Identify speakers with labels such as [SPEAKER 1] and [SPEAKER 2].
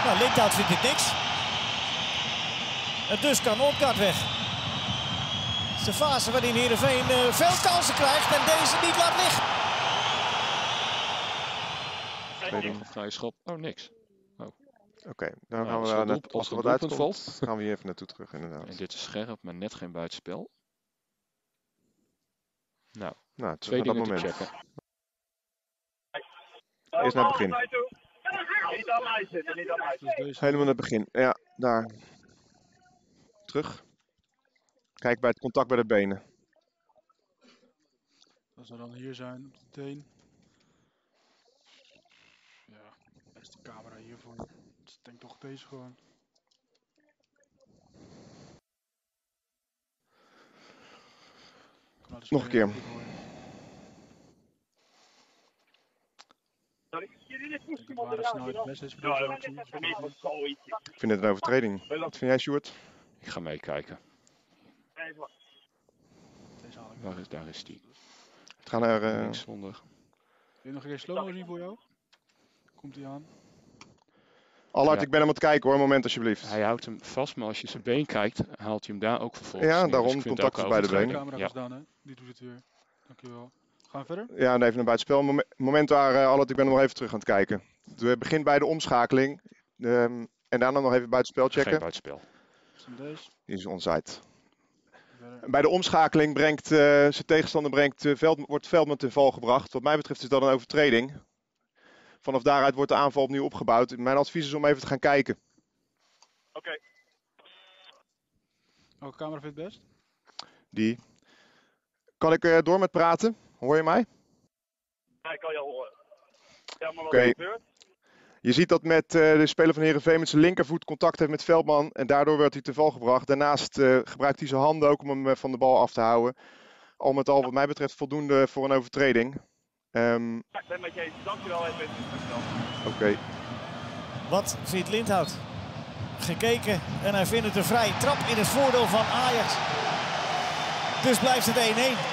[SPEAKER 1] Maar Lindhout vindt dit niks. En dus kan Odgaard weg. Het is de fase waarin Heerenveen veel kansen krijgt en deze niet laat liggen.
[SPEAKER 2] Vrije schop. Oh, niks.
[SPEAKER 3] Oké, dan gaan
[SPEAKER 2] als
[SPEAKER 3] we
[SPEAKER 2] er
[SPEAKER 3] net,
[SPEAKER 2] als er
[SPEAKER 3] wat
[SPEAKER 2] een
[SPEAKER 3] uitkomt,
[SPEAKER 2] doelpunt valt.
[SPEAKER 3] gaan we hier even naartoe terug inderdaad.
[SPEAKER 2] En dit is scherp, maar net geen buitenspel. Nou,
[SPEAKER 3] Nou, terug
[SPEAKER 2] twee
[SPEAKER 3] naar dat
[SPEAKER 2] dingen te
[SPEAKER 3] moment.
[SPEAKER 2] checken.
[SPEAKER 3] Eerst naar het begin.
[SPEAKER 4] Niet aan mij zitten, niet aan mij zitten.
[SPEAKER 3] Helemaal naar het begin. Ja, daar. Terug. Kijk bij het contact bij de benen.
[SPEAKER 5] Als we dan hier zijn, op de teen. Ja, daar is de camera hiervoor. Dus ik denk toch deze gewoon.
[SPEAKER 3] Nog een keer.
[SPEAKER 5] Waar de snelheid het beste is voor deze actie.
[SPEAKER 3] Ik vind het een overtreding. Wat vind jij, Sjoerd?
[SPEAKER 2] Ik ga meekijken.
[SPEAKER 5] Deze haal ik.
[SPEAKER 2] Daar is die.
[SPEAKER 3] Het gaat naar...
[SPEAKER 2] Linkszondig.
[SPEAKER 5] Wil je nog een keer slow-mo zien voor jou? Komt hij aan?
[SPEAKER 3] Allard,
[SPEAKER 2] Ja.
[SPEAKER 3] ik ben hem aan het kijken hoor, een moment alsjeblieft.
[SPEAKER 2] Hij houdt hem vast, maar als je zijn been kijkt, haalt hij hem daar ook vervolgens
[SPEAKER 3] Ja,
[SPEAKER 2] neer.
[SPEAKER 3] daarom,
[SPEAKER 2] Dus ik vind
[SPEAKER 3] contact
[SPEAKER 2] het
[SPEAKER 3] is
[SPEAKER 2] ook
[SPEAKER 3] bij de
[SPEAKER 2] een
[SPEAKER 3] benen.
[SPEAKER 5] De camera
[SPEAKER 2] overtreding.
[SPEAKER 5] gedaan, hè? Die doet het weer. Dankjewel. Gaan we verder?
[SPEAKER 3] Ja, en even naar buitenspel. Moment daar, Allard, ik ben nog even terug aan het kijken. We beginnen bij de omschakeling. En daarna nog even buitenspel
[SPEAKER 2] Ja. Geen
[SPEAKER 3] checken.
[SPEAKER 2] buitenspel.
[SPEAKER 5] Is hem deze?
[SPEAKER 3] Die is onside.
[SPEAKER 5] Verder.
[SPEAKER 3] Bij de omschakeling brengt zijn tegenstander wordt Veldman ten val gebracht. Wat mij betreft is dat een overtreding. Vanaf daaruit wordt de aanval opnieuw opgebouwd. Mijn advies is om even te gaan kijken.
[SPEAKER 4] Oké.
[SPEAKER 5] Welke camera vindt het best?
[SPEAKER 3] Die. Kan ik door met praten? Hoor je mij?
[SPEAKER 4] Ja, ik kan je horen. Ja, maar wat
[SPEAKER 3] Oké.
[SPEAKER 4] gebeurt?
[SPEAKER 3] Je ziet dat met de speler van Heerenveen met zijn linkervoet contact heeft met Veldman. En daardoor werd hij ten val gebracht. Daarnaast gebruikt hij zijn handen ook om hem van de bal af te houden. Al met al wat mij betreft voldoende voor een overtreding.
[SPEAKER 4] Ja, ik ben met je eens. Dankjewel.
[SPEAKER 3] Oké.
[SPEAKER 1] Wat vindt Lindhout? Gekeken en hij vindt het een vrije trap in het voordeel van Ajax. Dus blijft het 1-1.